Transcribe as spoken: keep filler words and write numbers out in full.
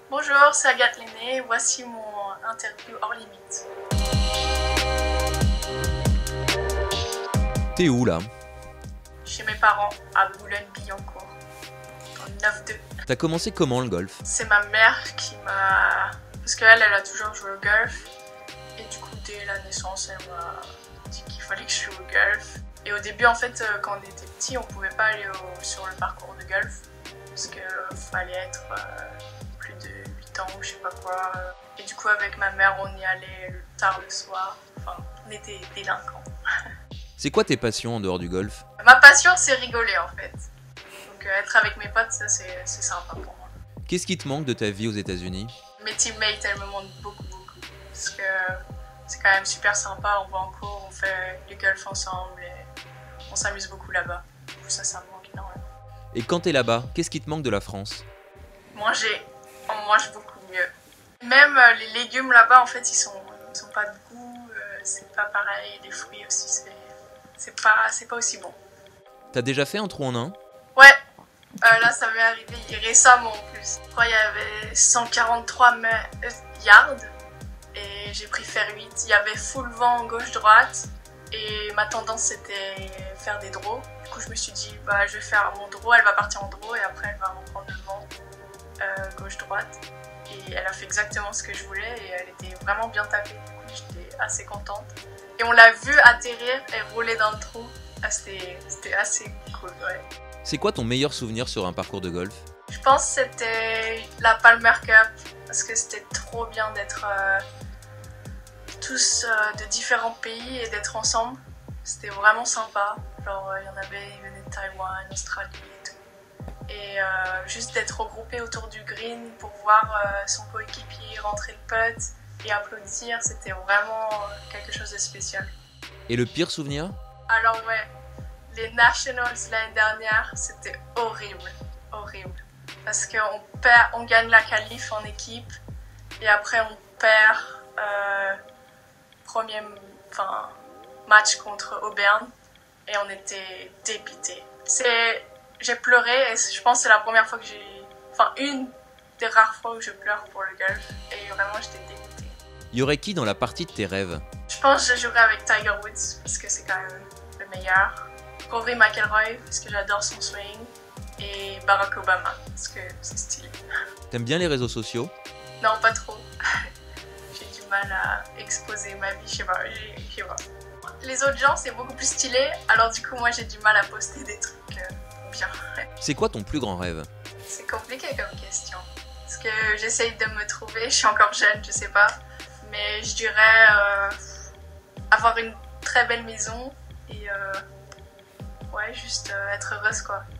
Bonjour, c'est Agathe Lenné, voici mon interview hors limite. T'es où là? Chez mes parents, à Boulogne-Billancourt, en neuf deux. T'as commencé comment le golf? C'est ma mère qui m'a... Parce qu'elle, elle a toujours joué au golf. Et du coup, dès la naissance, elle m'a dit qu'il fallait que je joue au golf. Et au début, en fait, quand on était petit, on pouvait pas aller au... sur le parcours de golf. Parce qu'il fallait être euh, plus de huit ans ou je sais pas quoi. Et du coup, avec ma mère, on y allait tard le soir. Enfin, on était délinquants. C'est quoi tes passions en dehors du golf? Ma passion, c'est rigoler en fait. Donc euh, être avec mes potes, ça c'est sympa pour moi. Qu'est-ce qui te manque de ta vie aux États-Unis? Mes teammates, elles me manquent beaucoup, beaucoup. Parce que c'est quand même super sympa, on va en cours, on fait du golf ensemble et on s'amuse beaucoup là-bas. Ça, ça me manque énormément. Et quand t'es là-bas, qu'est-ce qui te manque de la France? Manger, on mange beaucoup mieux. Même euh, les légumes là-bas, en fait, ils sont, ils sont pas de goût, euh, c'est pas pareil. Les fruits aussi, c'est c'est pas, c'est pas aussi bon. T'as déjà fait un trou en un? Ouais, euh, là ça m'est arrivé récemment en plus. Je crois qu'il y avait cent quarante-trois yards et j'ai pris faire huit. Il y avait full vent gauche-droite et ma tendance c'était faire des draws. Du coup je me suis dit bah je vais faire mon draw, elle va partir en draw et après elle va reprendre le vent euh, gauche-droite. Et elle a fait exactement ce que je voulais et elle était vraiment bien tapée. Du coup j'étais assez contente. Et on l'a vu atterrir et rouler dans le trou. Ah, c'était assez cool, ouais. C'est quoi ton meilleur souvenir sur un parcours de golf? Je pense que c'était la Palmer Cup, parce que c'était trop bien d'être euh, tous euh, de différents pays et d'être ensemble. C'était vraiment sympa. Genre, il euh, y en avait, ils venaient de Taïwan, Australie et tout. Et euh, juste d'être regroupés autour du green pour voir euh, son coéquipier rentrer le putt et applaudir, c'était vraiment quelque chose de spécial. Et le pire souvenir? Alors ouais, les Nationals l'année dernière, c'était horrible, horrible. Parce qu'on perd, on gagne la qualif en équipe et après on perd euh, premier enfin, match contre Auburn et on était dépités. J'ai pleuré et je pense que c'est la première fois que j'ai... Enfin, une des rares fois où je pleure pour le golf et vraiment j'étais dégoûtée. Y aurait qui dans la partie de tes rêves? Je pense que je jouerai avec Tiger Woods parce que c'est quand même le meilleur. Rory McIlroy parce que j'adore son swing. Et Barack Obama parce que c'est stylé. T'aimes bien les réseaux sociaux? Non, pas trop. J'ai du mal à exposer ma vie, je sais pas, je sais pas. Les autres gens, c'est beaucoup plus stylé, alors du coup, moi, j'ai du mal à poster des trucs euh, bien. C'est quoi ton plus grand rêve? C'est compliqué comme question. Parce que j'essaye de me trouver, je suis encore jeune, je sais pas. Mais je dirais euh, avoir une très belle maison et euh, ouais, juste euh, être heureuse quoi.